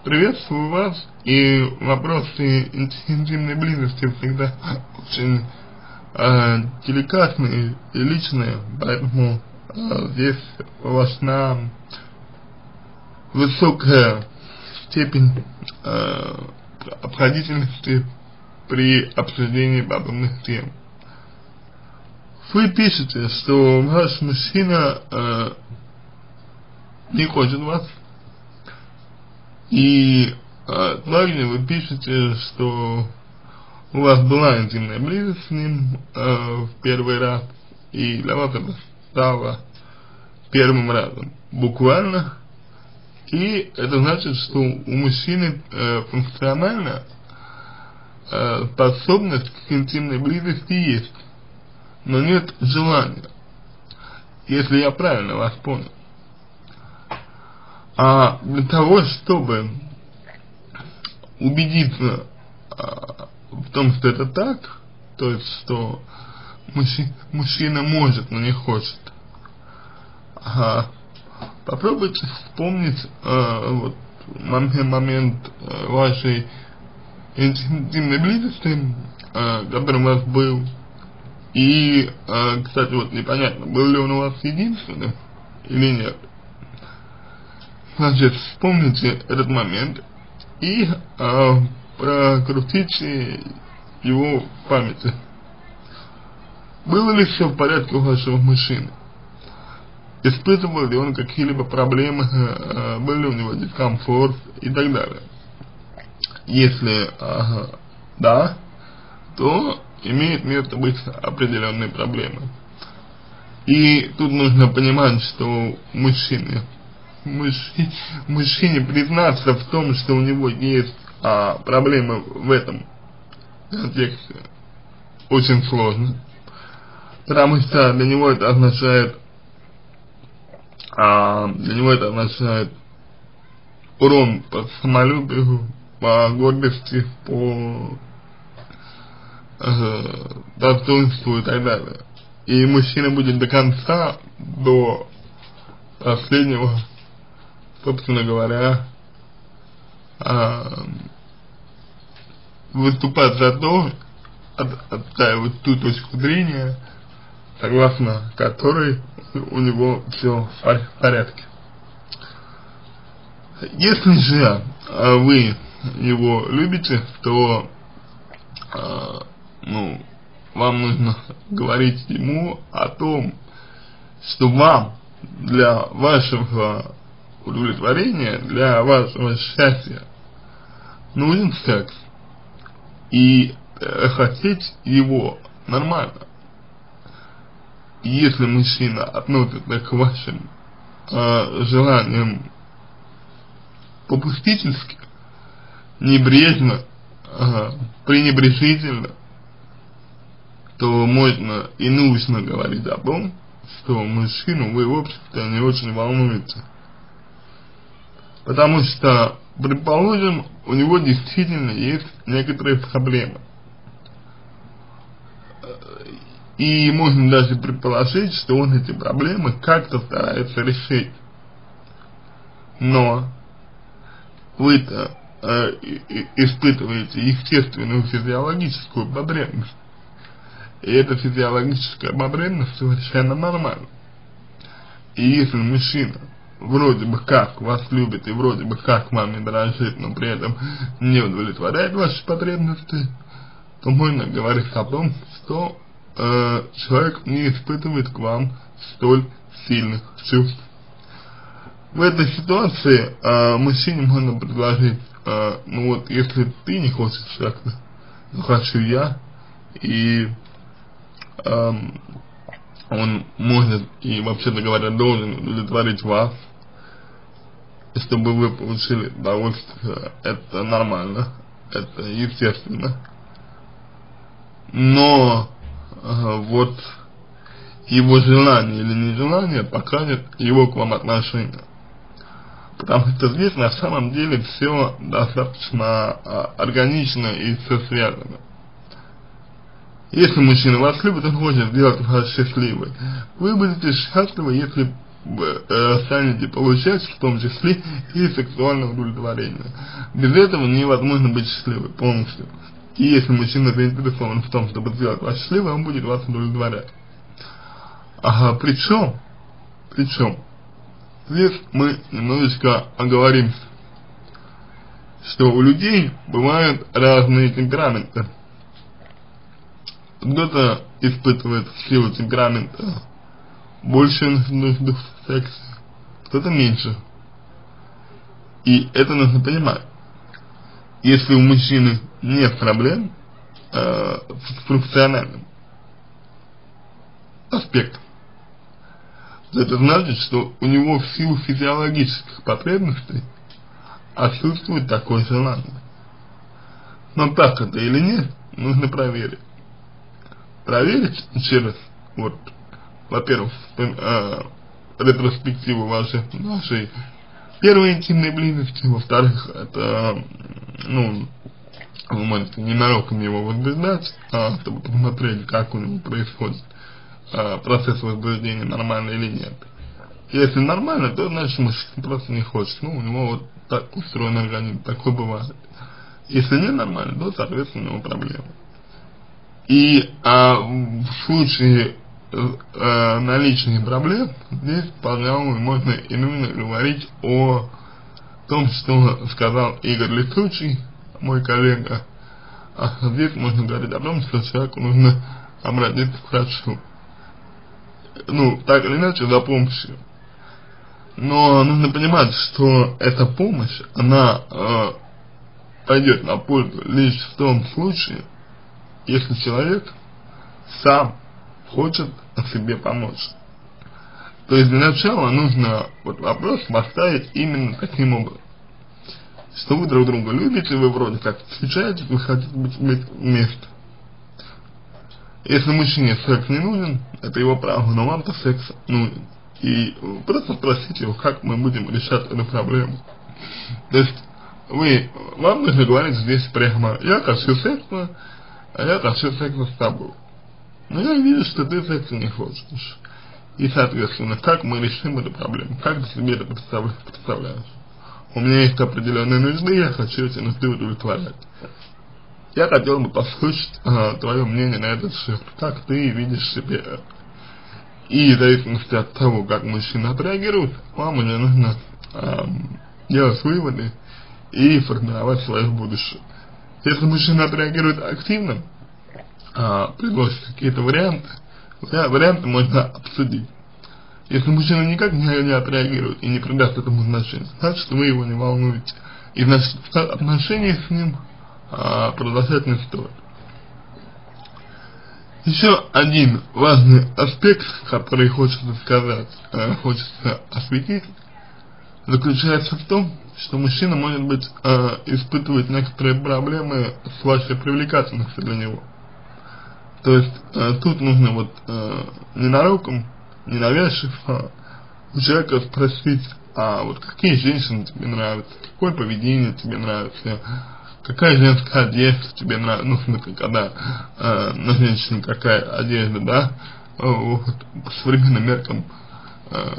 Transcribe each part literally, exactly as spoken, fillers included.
приветствую вас, и вопросы интимной близости всегда очень э, деликатные и личные, поэтому э, здесь важна высокая степень э, обходительности при обсуждении подобных тем. Вы пишете, что ваш мужчина э, не хочет вас, и э, также вы пишете, что у вас была интимная близость с ним э, в первый раз, и для вас это стало первым разом, буквально, и это значит, что у мужчины э, функционально э, способность к интимной близости есть, но нет желания, если я правильно вас понял. А для того, чтобы убедиться а, в том, что это так, то есть, что мужчина, мужчина может, но не хочет, а, попробуйте вспомнить а, вот, момент, момент а, вашей интимной близости, а, который у вас был. И, а, кстати, вот непонятно, был ли он у вас единственным или нет. Значит, вспомните этот момент и а, прокрутите его в памяти. Было ли все в порядке у вашего мужчины? Испытывал ли он какие-либо проблемы, а, был ли у него дискомфорт и так далее? Если а, да, то имеет место быть определенные проблемы. И тут нужно понимать, что мужчине Мужчине, мужчине признаться в том, что у него есть а, проблемы в этом контексте, очень сложно, потому что для него это означает, а, для него это означает урон по самолюбию, по гордости, по э, достоинству и так далее. И мужчина будет до конца, до последнего, собственно говоря, а, выступать за то, от, отстаивать ту точку зрения, согласно которой у него все в порядке. Если же а, вы его любите, то а, ну, вам нужно говорить ему о том, что вам для вашего удовлетворения, для вашего счастья нужен секс, и э, хотеть его нормально. И если мужчина относится к вашим э, желаниям попустительски, небрежно, э, пренебрежительно, то можно и нужно говорить о том, что мужчину вы, в общем-то, не очень волнуете. Потому что, предположим, у него действительно есть некоторые проблемы. И можно даже предположить, что он эти проблемы как-то старается решить. Но вы-то э, испытываете естественную физиологическую потребность. И эта физиологическая потребность совершенно нормальна. И если мужчина вроде бы как вас любит и вроде бы как вами дорожит, но при этом не удовлетворяет ваши потребности, то можно говорить о том, что э, человек не испытывает к вам столь сильных чувств. В этой ситуации э, мужчине можно предложить, э, ну вот, если ты не хочешь секса, то хочу я, и э, он может и, вообще-то говоря, должен удовлетворить вас, чтобы вы получили удовольствие. Это нормально, это естественно. Но э, вот его желание или нежелание покажет его к вам отношение. Потому что здесь на самом деле все достаточно э, органично и все связано. Если мужчина вас любит, он хочет сделать вас счастливой. Вы будете счастливы, если вы э, станете получать в том числе и сексуальное удовлетворение. Без этого невозможно быть счастливым полностью. И если мужчина заинтересован в том, чтобы сделать вас счастливым, он будет вас удовлетворять. Ага, причем, причем, здесь мы немножечко оговоримся, что у людей бывают разные темпераменты. Кто-то испытывает в силу темперамента больше нужды в сексе, кто-то меньше. И это нужно понимать. Если у мужчины нет проблем э, с профессиональным аспектом, то это значит, что у него в силу физиологических потребностей отсутствует такое желание. Но так это или нет, нужно проверить. Проверить через, вот, во-первых, э, ретроспективу вашей, вашей первой интимной близости, во-вторых, это, ну, вы можете ненароком его возбуждать, а, чтобы посмотреть, как у него происходит а, процесс возбуждения, нормально или нет. Если нормально, то значит мужчина просто не хочет, ну, у него вот так устроен организм, такое бывает. Если не нормально, то, соответственно, у него проблемы. И а, в случае э, наличия проблем, здесь, пожалуй, можно и нужно говорить о том, что сказал Игорь Летучий, мой коллега. А здесь можно говорить о том, что человеку нужно обратиться к врачу. Ну, так или иначе, за помощью. Но нужно понимать, что эта помощь, она э, пойдет на пользу лишь в том случае, если человек сам хочет себе помочь. То есть для начала нужно вот вопрос поставить именно таким образом, что вы друг друга любите, вы вроде как встречаетесь, вы хотите быть, быть вместе. Если мужчине секс не нужен, это его право, но вам-то секс нужен. И просто спросите его, как мы будем решать эту проблему. То есть вы, вам нужно говорить здесь прямо: я хочу секса, а я хочу секса с тобой. Но я вижу, что ты секса не хочешь. И, соответственно, как мы решим эту проблему? Как ты себе это представляешь? У меня есть определенные нужды, я хочу эти нужды удовлетворять. Я хотел бы послушать а, твое мнение на этот счет. Как ты видишь себе это? И в зависимости от того, как мужчина отреагирует, вам уже нужно а, делать выводы и формировать свое будущее. Если мужчина отреагирует активно, а, предложит какие-то варианты, варианты можно обсудить. Если мужчина никак не, не отреагирует и не придаст этому значения, значит, вы его не волнуете. И значит, отношения с ним а, продолжать не стоит. Еще один важный аспект, который хочется сказать, э, хочется осветить, заключается в том, что мужчина, может быть, э, испытывает некоторые проблемы с вашей привлекательностью для него. То есть э, тут нужно вот э, ненароком, ненавязчиво у человека спросить, а вот какие женщины тебе нравятся, какое поведение тебе нравится, какая женская одежда тебе нравится, ну, смотри, когда э, на женщине какая одежда, да, вот, по современным меркам э,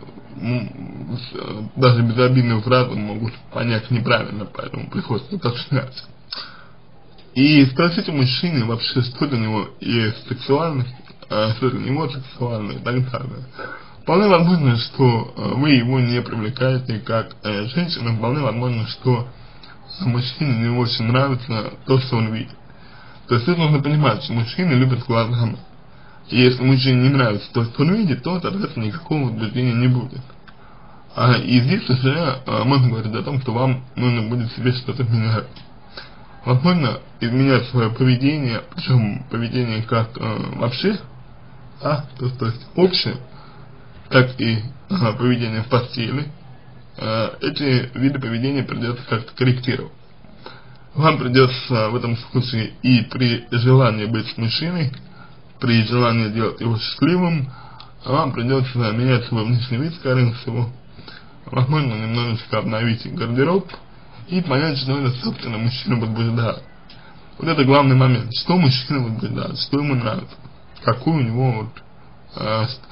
даже безобидную фразу могут понять неправильно, поэтому приходится уточнять. И спросите мужчины вообще, что для него есть сексуальность, э, что для него сексуально и так далее. Вполне возможно, что э, вы его не привлекаете как э, женщина, вполне возможно, что мужчине не очень нравится то, что он видит. То есть тут нужно понимать, что мужчины любят глазами. И если мужчине не нравится то, что он видит, то, соответственно, никакого возбуждения не будет. А, и здесь уже а, можно говорить о том, что вам нужно будет себе что-то менять. Возможно, изменять свое поведение, причем поведение как а, вообще, а, то, то есть общее, так и а, поведение в постели. Эти виды поведения придется как-то корректировать. Вам придется в этом случае и при желании быть с мужчиной, при желании делать его счастливым, вам придется менять свой внешний вид, скорее всего. Возможно, немножечко обновить гардероб и понять, что это, собственно, мужчина возбуждает. Вот это главный момент. Что мужчина возбуждает, что ему нравится, какой у него вот,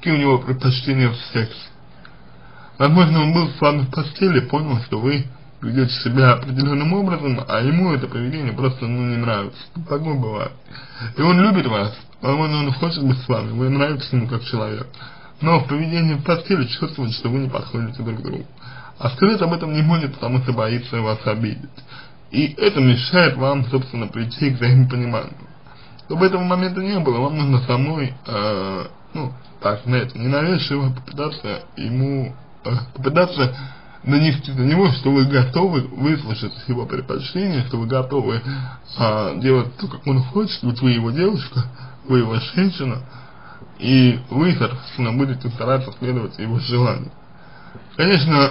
какие у него предпочтения в сексе. Возможно, он был с вами в постели, понял, что вы ведете себя определенным образом, а ему это поведение просто ну, не нравится. Такое бывает. И он любит вас, возможно, он хочет быть с вами, вы нравитесь ему как человек. Но в поведении в постели чувствует, что вы не подходите друг к другу. А сказать об этом не может, потому что боится вас обидеть. И это мешает вам, собственно, прийти к взаимопониманию. Чтобы этого момента не было, вам нужно самой, э, ну, так, знаете, ненавязчиво попытаться ему, э, попытаться донести до него, что вы готовы выслушать его предпочтения, что вы готовы э, делать то, как он хочет, ведь вы его девушка, вы его женщина, и вы, соответственно, будете стараться следовать его желанию. Конечно,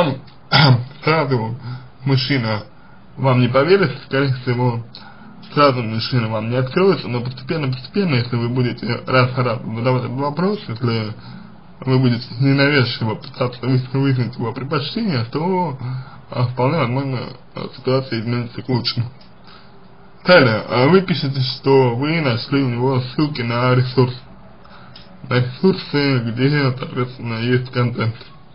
сразу мужчина вам не поверит, скорее всего, сразу мужчина вам не откроется, но постепенно-постепенно, если вы будете раз за раз задавать этот вопрос, если вы будете ненавязчиво пытаться выяснить его предпочтения, то а, вполне возможно ситуация изменится к лучшему. Далее, а вы пишете, что вы нашли у него ссылки на ресурсы, на ресурсы, где, соответственно, есть контент.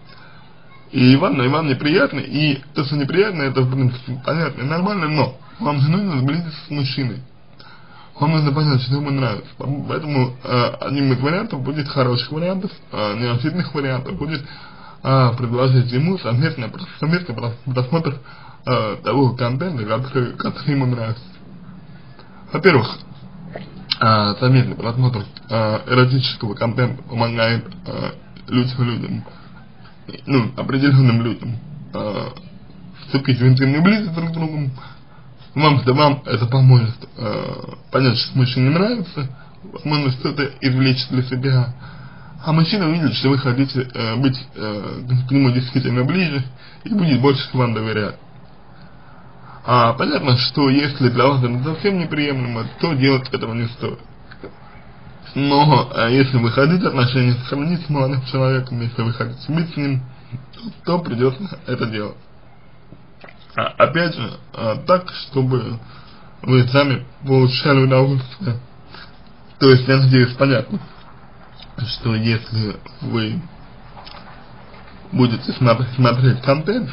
И вам, и вам неприятно, и то, что неприятно, это, в принципе, понятно и нормально, но вам же нужно сблизиться с мужчиной. Вам нужно понять, что ему нравится. Поэтому э, одним из вариантов будет хороших вариантов, э, неожиданных вариантов, будет э, предложить ему совместный, совместный просмотр э, того контента, который, который ему нравится. Во-первых, э, совместный просмотр э, эротического контента помогает э, людям, людям, ну, определенным людям э, вступить в интимную близость друг с другом. Вам, да вам это поможет э, понять, что мужчине нравится, возможно, что-то извлечь для себя. А мужчина увидит, что вы хотите э, быть э, к нему действительно ближе и будет больше вам доверять. А понятно, что если для вас это совсем неприемлемо, то делать этого не стоит. Но а если вы хотите отношения сохранить с молодым человеком, если вы хотите быть с ним, то, то придется это делать. А, опять же, а, так, чтобы вы сами получали удовольствие. То есть, я надеюсь, понятно, что если вы будете смотреть, смотреть контент,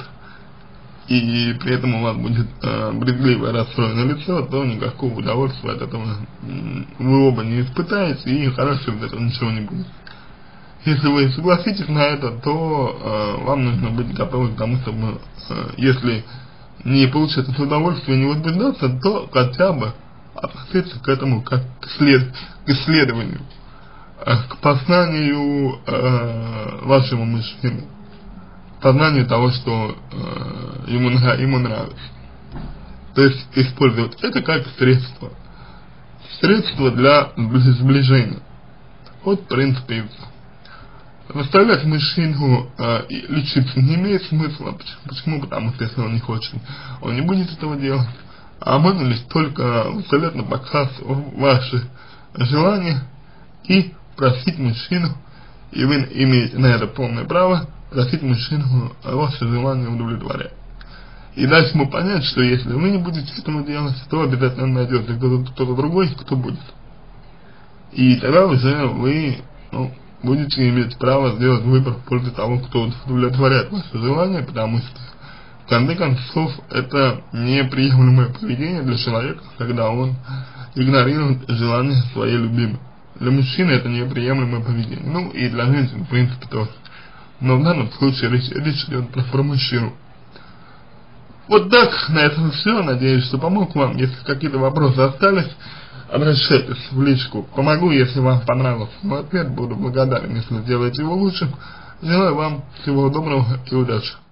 и при этом у вас будет э, брезгливое расстроенное лицо, то никакого удовольствия от этого вы оба не испытаете, и хорошего от этого ничего не будет. Если вы согласитесь на это, то э, вам нужно быть готовы к тому, чтобы, э, если не получать это удовольствие, не возбуждаться, то хотя бы относиться к этому как к, след, к исследованию, э, к познанию э, вашего мужчины. Познанию того, что э, ему, ему нравится. То есть использовать это как средство. Средство для сближения. Вот в принципе и все. Заставлять мужчину э, лечиться не имеет смысла. Почему? Почему? Потому что если он не хочет, он не будет этого делать. А можно лишь только выставлять на показ ваши желания и просить мужчину, и вы имеете на это полное право, просить мужчину ваше желание удовлетворять. И дать ему понять, что если вы не будете этому делать, то обязательно найдется кто-то, кто-то другой, кто будет. И тогда уже вы ну, будете иметь право сделать выбор в пользу того, кто удовлетворяет ваше желание, потому что в конце концов это неприемлемое поведение для человека, когда он игнорирует желание своей любимой. Для мужчины это неприемлемое поведение. Ну и для женщин в принципе тоже. Но в данном случае речь, речь идет про, про мужчину. Вот так, на этом все. Надеюсь, что помог вам. Если какие-то вопросы остались, обращайтесь в личку. Помогу, если вам понравился мой ответ. Буду благодарен, если сделаете его лучшим. Желаю вам всего доброго и удачи.